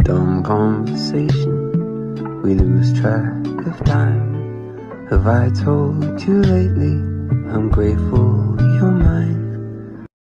dumb conversation, we lose track of time. Have I told you lately how